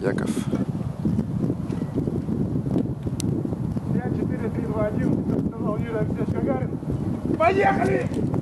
Яков. 5, 4, 3, 2, 1, как сказал Юрий Алексеевич Гагарин. Поехали!